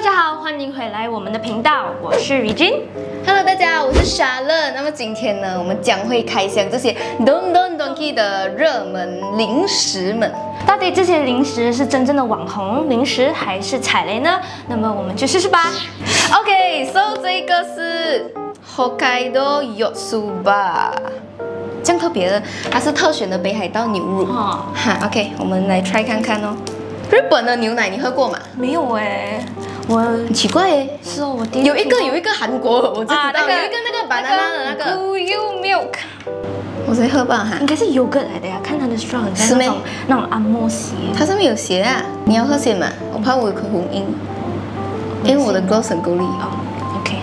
大家好，欢迎回来我们的频道，我是雨君。 Hello， 大家好，我是莎乐。那么今天呢，我们将会开箱这些 Don Donki 的热门零食们。 到底这些零食是真正的网红零食，还是踩雷呢？那么我们就试试吧。 OK，so 这个是 Hokkaido Yotsuba， 这样特别的，它是特选的北海道牛乳。哈 ，OK， 我们来 try 看看哦。日本的牛奶你喝过吗？ 没有哎，我很奇怪哎。 是哦，我第一有一个韩国我就知道，有一个那个 banana 的那个 Kuyu Milk， 我才喝吧哈。 应该是 yogurt 来的呀，看它的 straw 很像那种按摩鞋。 它上面有写啊，你要喝先嘛？我怕我有口红印，因为我的 gloss 很够力。 哦 ，OK。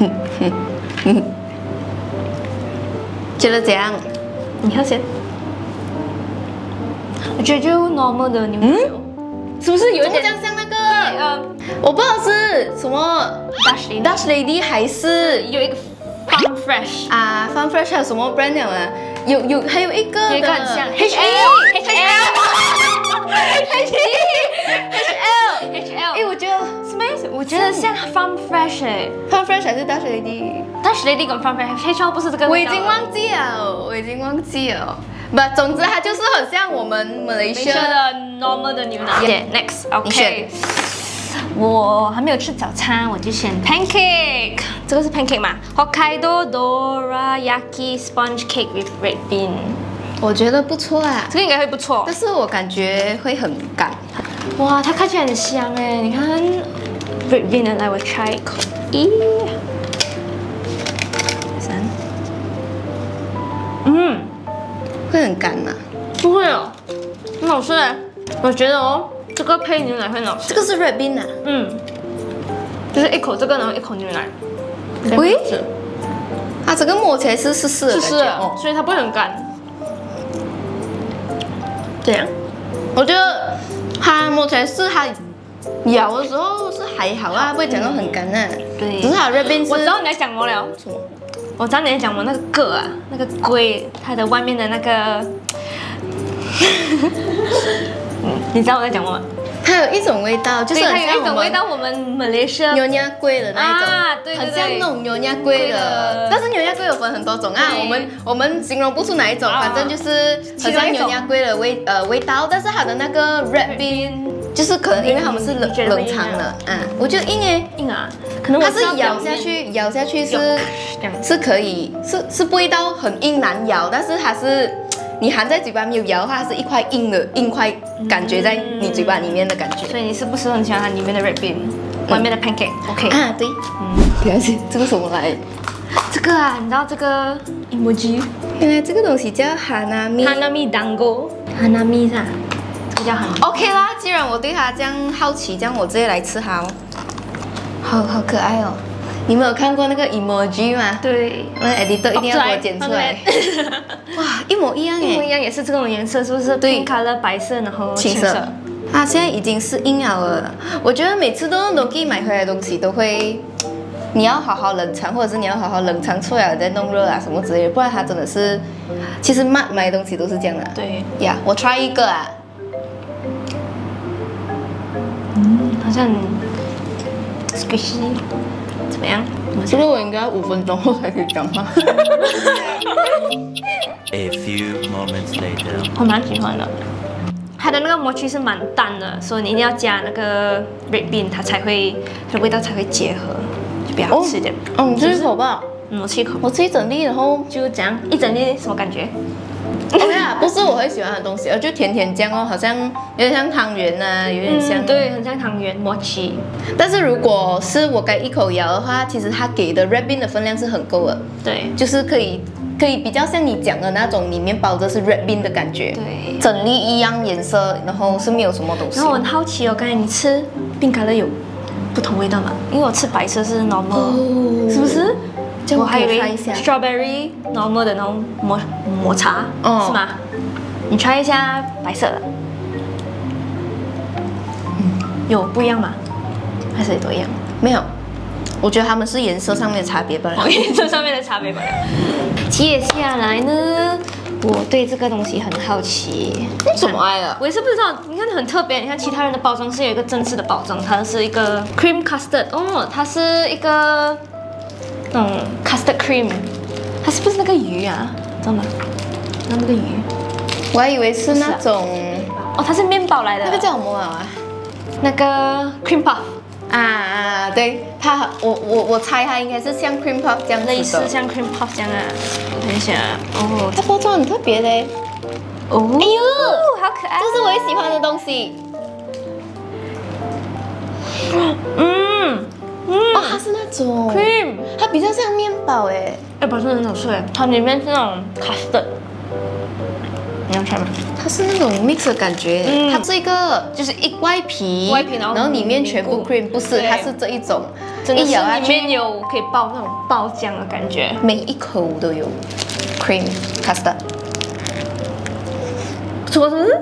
觉得怎样？ 你喝先。我觉得就 normal 的牛奶。是不是有一点像那个？我不知道是什么 Dash Lady 还是有一个 Farm Fresh 啊 ，Farm Fresh 还有什么 brand 啊？还有一个很像 HL。哎，我觉得什么意思？我觉得像 Farm Fresh 哎 ，Farm Fresh 还是 Dash Lady？Dash Lady 跟 Farm Fresh，HL 不是这个。 我已经忘记了。不，总之它就是很像我们马来西亚的 normal 的牛奶。Next，OK。我还没有吃早餐，我就选 pancake。这个是 pancake 嘛 ？Hokkaido Dorayaki Sponge Cake with Red Bean。 我觉得不错啊， 这个应该会不错， 但是我感觉会很干。 哇，它看起来很香哎！你看 Red Bean 的，来我 try 一口。1、3。 会很干吗？ 不会哦，很好吃哎。我觉得哦，这个配牛奶会很好吃。 这个是 Red Bean 啊。 就是一口这个，然后一口牛奶。 喂，它这个摸起来是湿的， 所以它不会很干。这样， 我觉得它摸起来是它咬的时候是还好啊，不会讲到很干啊。 对， 只是它 Red Bean 是。 我知道你在讲什么了。什么？我知道你在讲我那个葛啊，那个龟，它的外面的那个，你知道我在讲什么吗？ 它有一种味道，就是它有一种味道，我们马来西亚牛nhà龟的那一种， 对， 很像那种牛nhà龟的。但是牛nhà龟有分很多种啊，我们形容不出哪一种，反正就是很像牛nhà龟的味道，但是它的那个 Red Bean 就是可能因为他们是冷藏的，我觉得硬哎， 硬啊，可能它是咬下去是可以，是不会到很硬难咬，但是它是。你含在嘴巴没有咬的话，它是一块硬块，感觉在你嘴巴里面的感觉。 所以你是不是很喜欢它里面的 Red Bean， 外面的 pancake？OK 啊，对，了解。这个什么来？ 这个啊，你知道这个 emoji？ 原来这个东西叫 Hanami Dango。Hanami 是啊，这个叫 Hanami。 OK 啦，既然我对它这样好奇，这样我直接来吃它哦。好可爱哦。你们有看过那个 emoji 吗？ 对， 我的 editor 一定要给我剪出来。哇，一模一样耶！ 一模一样，也是这种颜色，是不是？对 ，color 白色，然后青色。 它现在已经是硬了。我觉得每次都可以买回来的东西都会，你要好好冷藏，或者是你要好好冷藏出来再弄热啊什么之类的，不然它真的是，其实买东西都是这样的。 对呀，我 try 一个啊。 好像 squishy。怎么样？ 这个我应该要5分钟后才可以讲话。 A few moments later， 我蛮喜欢的，它的那个mochi是蛮淡的，所以你一定要加那个 red bean， 它的味道才会结合，就比较好吃一点。 你吃一口吧。 我吃一口。 我吃一整粒，然后就这样一整粒什么感觉？ OK 啊，不是我会喜欢的东西，就甜甜酱哦，好像有点像汤圆啊，有点像， 对，很像汤圆mochi。 但是如果是我该一口咬的话，其实它给的 Red Bean 的分量是很够的， 对， 就是可以比较像你讲的那种里面包的是 Red Bean 的感觉， 对， 整粒一样颜色，然后是没有什么东西。 然后我很好奇哦，刚才你吃冰可乐有不同味道吗？因为我吃白色是 normal，是不是？我还以为 strawberry normal 的那种抹茶，是吗？你 try 一下白色的，有不一样吗？还是都一样？ 没有，我觉得他们是颜色上面的差别罢了。 颜色上面的差别罢了。接下来呢， 我对这个东西很好奇。 怎么爱的？ 我也是不知道。你看很特别，你看其他人的包装是有一个正式的包装，它是一个 cream custard。哦，它是一个那种 custard cream。它是不是那个鱼啊？真的？那个鱼？ 我还以为是那种。 哦，它是面包来的。 那个叫什么啊？ 那个 cream puff。 对，我猜它应该是像 cream puff 这样子的， 类似像 cream puff 这样啊。我看一下，哦， 它包装很特别嘞。 哦，哎呦，好可爱！ 这是我也喜欢的东西。哦，它是那种 cream， 它比较像面包哎。 哎，不是很好吃哎，它里面是那种 custard。你要吃吗？ 它是那种 mix 的感觉，它这个就是一外皮，然后里面全部 cream， 不是，它是这一种， 一咬里面有可以爆那种爆浆的感觉， 每一口都有 cream custard。 不错是不是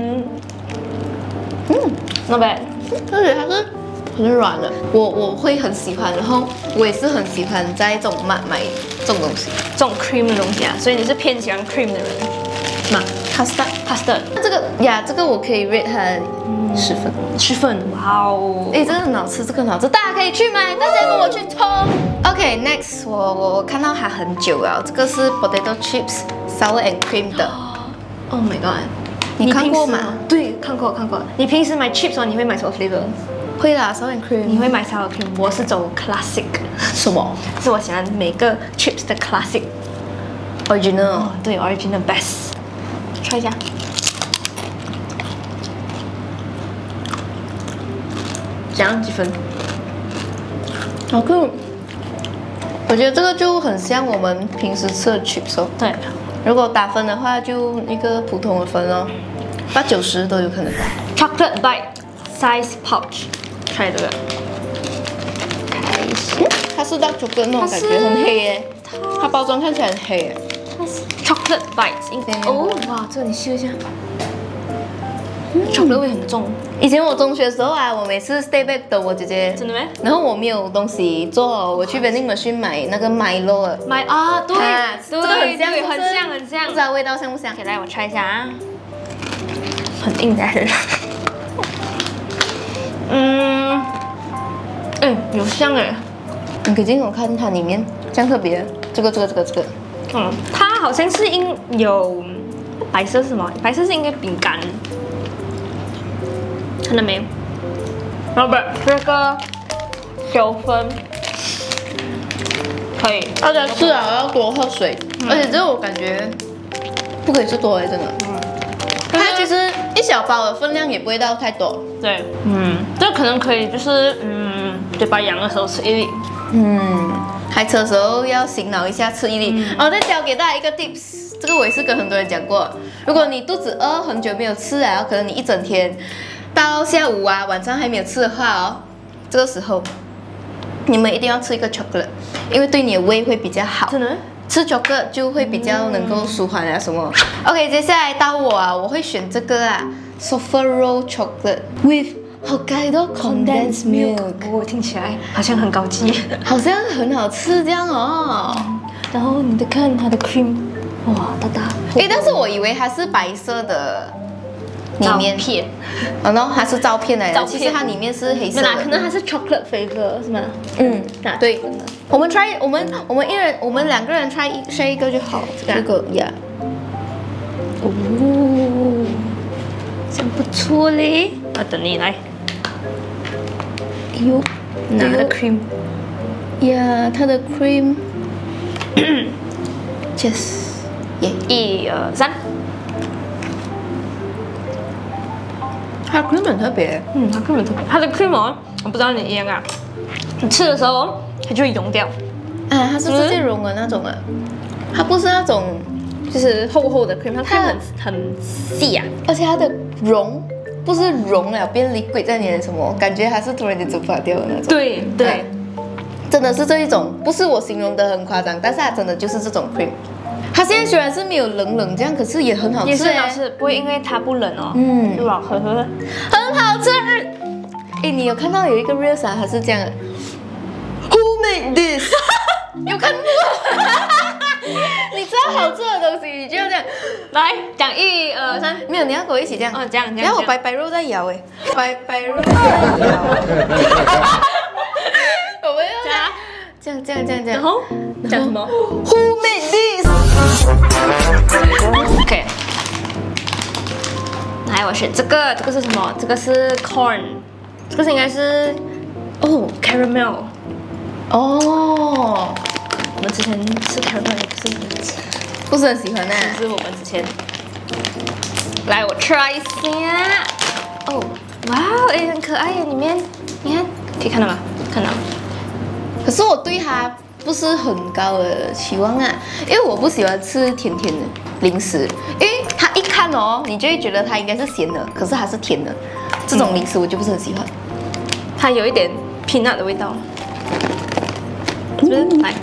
？not bad， 而且它是很软的，我会很喜欢，然后我也是很喜欢在这种买这种东西， 这种 cream 的东西啊，所以你是偏喜欢 cream 的人吗 ？custard， 这个我可以 rate 它10分 ，10分，哇哦！ 哎，这个很好吃，这个很好吃，大家可以去买，大家跟我去冲。OK，next， 我看到它很久了，这个是 potato chips sour and cream 的。 Oh my god！ 你看过吗？ 对，看过。你平时买 chips 哦，你会买什么 flavor？ 会啦 ，sour and cream。 你会买 sour cream？ 我是走 classic。 什么？ 是我喜欢每个 chips 的 classic。original。哦，对 ，original best。try 一下。这样几分？ 好酷。我觉得这个就很像我们平时吃的 chips 哦。 对。 如果打分的话，就一个普通的分哦，80、90都有可能吧。 Chocolate bite size pouch，try 这个。 它是dark chocolate 那种感觉，很黑耶。它包装看起来很黑耶。 它是 chocolate bite， 哦，哇，这个你试一下。chocolate 味很重。 以前我中学的时候啊，我每次 stay back 等我姐姐。 真的没？ 然后我没有东西做，我去 vending machine 买那个 Milo。 对， 这个很像， 很像。 不知道味道像不像？ 来，我try一下啊。很硬的。有香哎。 你可以进口看它里面，这样特别。这个。 它好像是有白色是什么？白色是应该饼干。看到没？老板，这个9分，可以。 大家吃啊要多喝水，而且这个我感觉不可以吃多哎，真的。它其实一小包的分量也不会到太多。 对，这可能可以，就是嘴巴痒的时候吃一粒。 开车的时候要醒脑一下，吃一粒。再教给大家一个 tips， 这个我也是跟很多人讲过。如果你肚子饿，很久没有吃啊，可能你一整天到下午啊，晚上还没有吃的话哦，这个时候你们一定要吃一个 chocolate， 因为对你的胃会比较好。 真的？ 吃 chocolate 就会比较能够舒缓啊什么。OK， 接下来到我啊，我会选这个啊 ，Soforo chocolate with Hokkaido condensed milk。 听起来好像很高级， 好像很好吃这样哦。 然后你的看它的 cream， 哇，大。 但是我以为它是白色的。里面片， 然后它是照片来的，其实它里面是黑色的， 可能它是 chocolate flavor 是吗？ 对，我们两个人 try 一个就好，这个呀， 真不错嘞，等你来，哎呦，拿它的 cream， 呀，它的 cream，Cheers， 1、2、3。 它的 cream 很特别， 它 cream 很特别，它的 cream 哦，我不知道你一样啊，你吃的时候它就会溶掉， 它是直接溶的那种啊，它不是那种就是厚厚的 cream，它很细啊， 而且它的溶不是溶了变liquid在你的什么，感觉它是突然间蒸发掉的那种。 对， 真的是这一种，不是我形容的很夸张，但是它真的就是这种 cream。它现在虽然是没有冷这样，可是也很好吃， 也是很好吃，不会因为它不冷哦，就好喝，很好吃。 你有看到有一个 reels 啊，它是这样的 ，Who made this？ 有看过？ 你知道好吃的东西，你就要这样。 来讲1、2、3， 没有，你要跟我一起这样。 哦，这样。 然后我白肉在摇哎，白肉在摇。我们要这样。 然后讲什么 ？Who made this？ OK， 来，我选这个，这个是什么？这个是 corn， 这个是应该是caramel。 哦， 我们之前吃 caramel 也不是很喜欢呢。 是我们之前。来，我 try 一下。哦，哇，哎，很可爱耶，里面你看，可以看到吗？看到。 可是我对它不是很高的期望啊，因为我不喜欢吃甜甜的零食，因为它一看哦，你就会觉得它应该是咸的，可是它是甜的，这种零食我就不是很喜欢。 它有一点 peanut 的味道，是不是？来，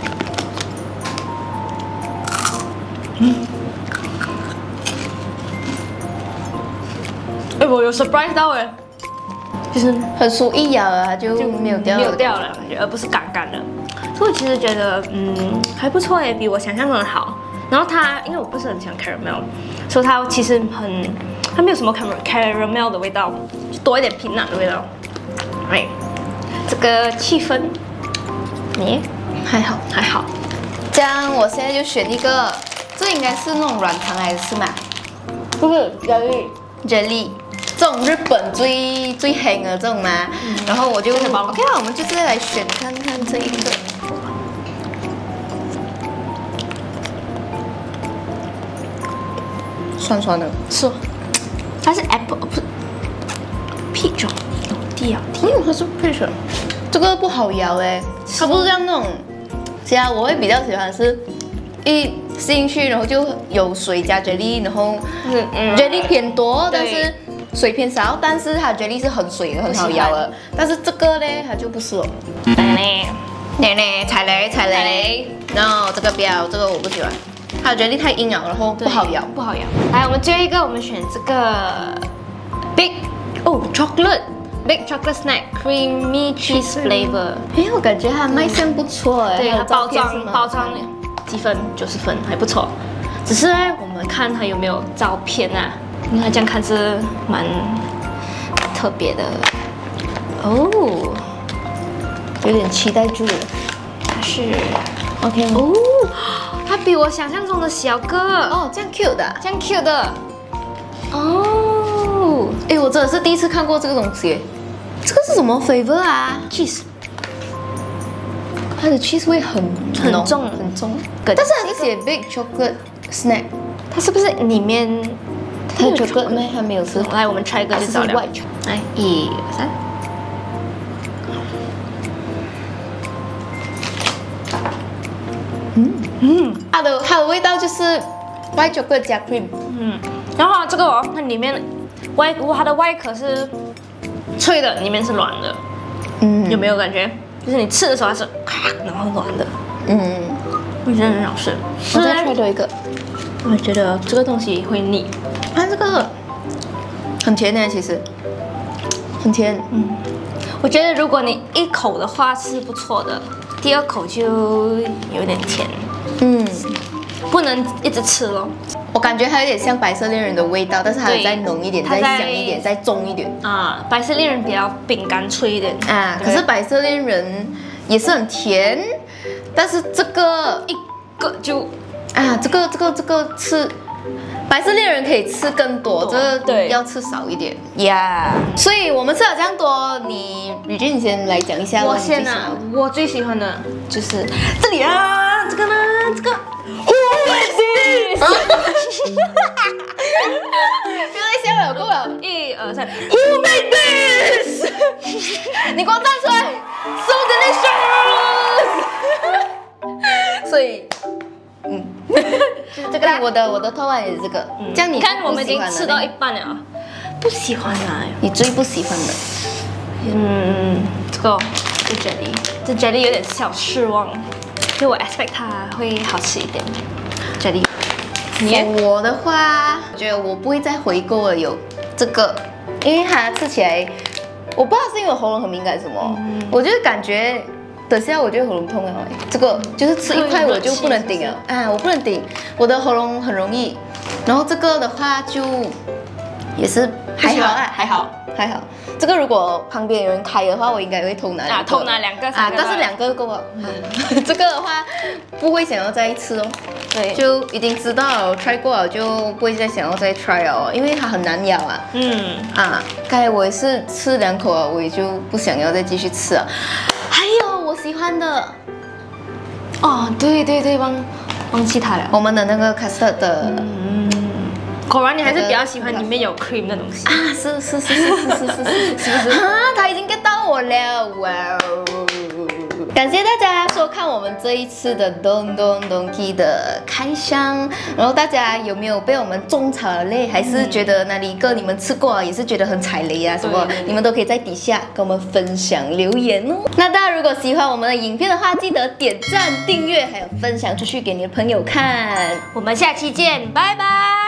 哎，我有 surprise 到哎，就是很酥一咬啊，就没有掉了，而不是干干的。所以我其实觉得，还不错耶，比我想象中的好。然后它，因为我不是很喜欢 caramel， 所以它其实它没有什么 caramel 的味道，就多一点 peanut 的味道。哎，这个气氛，你还好。这样我现在就选一个，这应该是那种软糖还是嘛？ 不是 jelly， 这种日本最黑的这种嘛。然后我就 OK 了，我们就再来选看看这一个。酸酸的， 是，它是 apple 不是 peach 它是 peach， 这个不好咬哎，它不是像那种，其他我会比较喜欢是，一吃进去然后就有水加 jelly， 然后jelly 偏多，但是水偏少，但是它 jelly 是很水的，很好咬的，但是这个呢它就不是哦。踩雷，然后这个不要，这个我不喜欢。它的 jelly 太硬了，然后不好咬。 来，我们最后一个，我们选这个 big chocolate snack creamy cheese flavor。 哎，我感觉它卖相不错哎， 对，它包装几分90分，还不错。只是呢，我们看它有没有照片啊？因为它这样看是蛮特别的哦， 有点期待住了。 它是 OK 哦。它比我想象中的小个哦，这样 cute 的， 这样 cute 的哦。 哎，我真的是第一次看过这个东西。这个是什么 flavor 啊 ？cheese， 它的 cheese 味很重。 但是它是写 big chocolate snack， 它是不是里面它有 chocolate 吗？还没有吃。 来，我们 try 一个就知道了。来，1、2、3。 它的味道就是 white chocolate 加 cream。 然后这个它里面它的外壳是脆的，里面是软的。有没有感觉？就是你吃的时候它是咔，然后软的。我觉得很好吃。 我再 try 多一个。 我觉得这个东西会腻。 它这个很甜呢，其实很甜。 我觉得如果你一口的话是不错的，第二口就有点甜。不能一直吃咯。 我感觉它有点像白色恋人的味道，但是它再浓一点，再香一点，再重一点。 白色恋人比较饼干脆一点可是白色恋人也是很甜，但是这个一个就这个吃。白色恋人可以吃更多，这个要吃少一点呀。所以我们吃了这样多，你先来讲一下。 我先啊，我最喜欢的就是这里啊，这个呢，这个 Who made this？ 不要再笑了，够了。 1、2、3 ，Who made this？ 你给我站出来 ，So delicious！ 所以。这个我的头发也是这个，这样你看我们已经吃到一半了，不喜欢啊？ 你最不喜欢的？ 这 jelly 有点小失望，就我 expect 它会好吃一点 jelly。 我的话，我觉得我不会再回购了，有这个，因为它吃起来，我不知道是因为我喉咙很敏感什么，我就是感觉等下我就喉咙痛了这个就是吃一块我就不能顶了啊，我不能顶，我的喉咙很容易。然后这个的话就也是还好啊，还好。这个如果旁边有人开的话，我应该会偷拿2个。 偷拿2个啊，但是2个够了。这个的话不会想要再吃哦。对，就已经知道 try 过了，就不会再想要再 try 了，因为它很难咬啊。刚才我也是吃2口了，我也就不想要再继续吃了。还有我喜欢的， 对，忘记它了。 我们的那个 custard 的。 果然你还是比较喜欢里面有 cream 的东西啊！是不是？啊，他已经 get 到我了，哇哦！感谢大家收看我们这一次的 Don Don Donki 的开箱，然后大家有没有被我们种草了嘞？还是觉得哪里一个你们吃过也是觉得很踩雷啊什么？你们都可以在底下跟我们分享留言哦。那大家如果喜欢我们的影片的话，记得点赞、订阅，还有分享出去给你的朋友看。 我们下期见，拜拜。